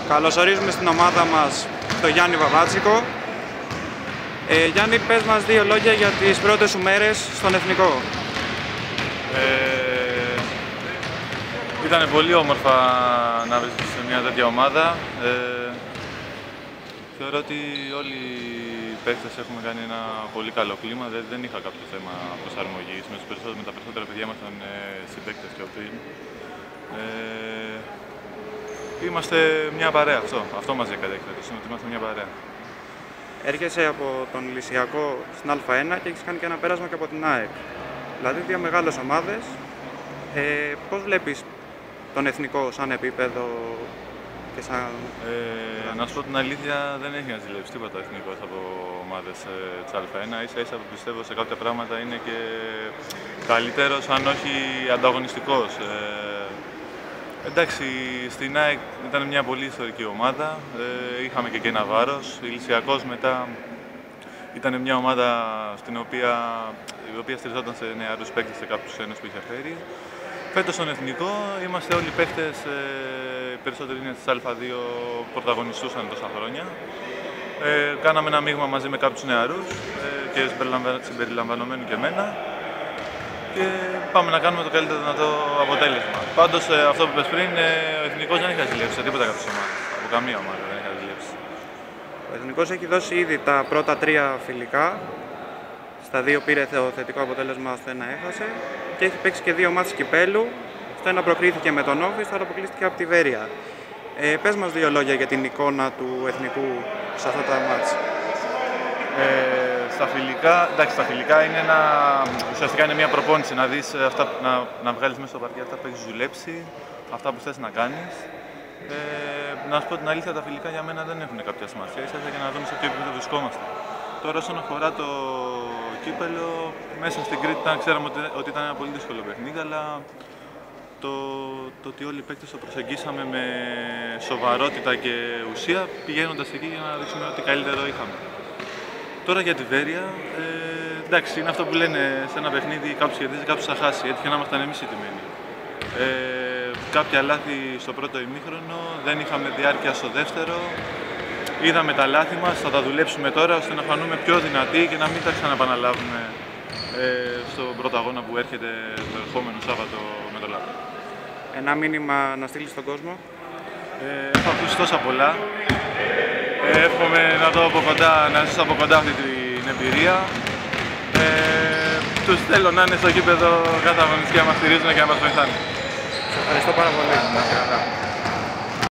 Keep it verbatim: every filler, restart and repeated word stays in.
Καλωσορίζουμε στην ομάδα μας τον Γιάννη Βαβάτσικο. Ε, Γιάννη, πες μας δύο λόγια για τις πρώτες σου μέρες στον Εθνικό. Ε, ήταν πολύ όμορφα να βρίσκεσαι σε μια τέτοια ομάδα. Ε, θεωρώ ότι όλοι οι παίκτες έχουμε κάνει ένα πολύ καλό κλίμα. Δεν, δεν είχα κάποιο θέμα προσαρμογής. Με, με τα περισσότερα παιδιά ήμασταν ε, συμπαίκτες και πριν. Ε, είμαστε μια παρέα, αυτό, αυτό μας έκανε εκθέτηση, ότι είμαστε μια παρέα. Έρχεσαι από τον Λυσιακό στην Α1 και έχεις κάνει και ένα πέρασμα και από την ΑΕΚ. Δηλαδή δύο μεγάλες ομάδες. Ε, πώς βλέπεις τον Εθνικό σαν επίπεδο και σαν... Ε, να σου πω την αλήθεια, δεν έχει να ζηλέψει τίποτα Εθνικός από ομάδες ε, της Α1. Ίσα ίσα που πιστεύω σε κάποια πράγματα είναι και καλύτερος, αν όχι ανταγωνιστικός. Ε, εντάξει, στην ΑΕΚ ήταν μια πολύ ιστορική ομάδα. Ε, είχαμε και, και ένα βάρος. Η Λυσιακός μετά ήταν μια ομάδα στην οποία, η οποία στηριζόταν σε νεαρούς παίκτες, σε κάποιους ένους που είχε φέρει. Φέτος στον Εθνικό είμαστε όλοι παίκτες, ε, οι περισσότεροι είναι στις Α2, πρωταγωνιστούσαν τόσα χρόνια. Ε, κάναμε ένα μείγμα μαζί με κάποιους νεαρούς ε, και συμπεριλαμβανομένου και εμένα. Και πάμε να κάνουμε το καλύτερο δυνατό αποτέλεσμα. Πάντως, ε, αυτό που είπες πριν, ε, ο Εθνικός δεν έχει ζηλέψει σε τίποτα κάποιες ομάδες. Από καμία ομάδα δεν έχει ζηλέψει. Ο Εθνικός έχει δώσει ήδη τα πρώτα τρία φιλικά. Στα δύο πήρε το θετικό αποτέλεσμα, στο ένα έχασε. Και έχει παίξει και δύο μάτς κυπέλου. Στο ένα προκρίθηκε με τον Όφη, στο άλλο αποκλείστηκε από τη Βέρεια. Ε, πες μας δύο λόγια για την εικόνα του Εθνικού σε αυτά τα μάτς. Ε, στα φιλικά, εντάξει, στα φιλικά είναι ένα, ουσιαστικά είναι μια προπόνηση, να δεις αυτά, να, να βγάλεις μέσα στο παρκέ αυτά που έχεις δουλέψει, αυτά που θες να κάνεις. Ε, να σου πω την αλήθεια, τα φιλικά για μένα δεν έχουν κάποια σημασία, ίσα για να δούμε σε ποιο επίπεδο βρισκόμαστε. Τώρα, όσον αφορά το κύπελο, μέσα στην Κρήτη ήταν, ξέραμε ότι, ότι ήταν ένα πολύ δύσκολο παιχνίδι, αλλά το, το ότι όλοι οι παίκτες το προσεγγίσαμε με σοβαρότητα και ουσία, πηγαίνοντας εκεί για να δείξουμε ότι καλύτερο είχαμε. Τώρα για τη Βέρεια, ε, εντάξει, είναι αυτό που λένε σε ένα παιχνίδι, κάποιος κερδίζει, κάποιος θα χάσει. Έτυχε να ήμασταν εμείς ηττημένοι. Ε, κάποια λάθη στο πρώτο ημίχρονο, δεν είχαμε διάρκεια στο δεύτερο. Είδαμε τα λάθη μας, θα τα δουλέψουμε τώρα ώστε να φανούμε πιο δυνατοί και να μην τα ξαναπαναλάβουμε ε, στον πρώτο αγώνα που έρχεται το ερχόμενο Σάββατο με το ΛΑΠ. Ένα μήνυμα να στείλεις στον κόσμο. Ε, έχω ακούσει τόσα πολλά. Ε, εύχομαι να δω από κοντά, να ζήσω από κοντά αυτή την εμπειρία. Ε, τους θέλω να είναι στο γήπεδο κάθε αγωνιστική να μας στηρίζουν και να μας βοηθάνε. Σας ευχαριστώ πάρα πολύ.